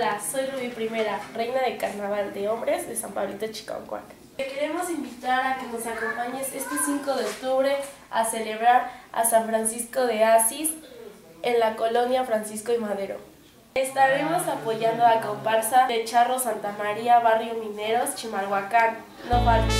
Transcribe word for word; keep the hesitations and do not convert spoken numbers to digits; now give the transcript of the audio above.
Hola, soy Rubí Primera, reina de carnaval de hombres de San Pablito Chiconcuac. Te queremos invitar a que nos acompañes este cinco de octubre a celebrar a San Francisco de Asís en la colonia Francisco y Madero. Estaremos apoyando a comparsa de Charro Santa María, Barrio Mineros, Chimalhuacán. No faltes.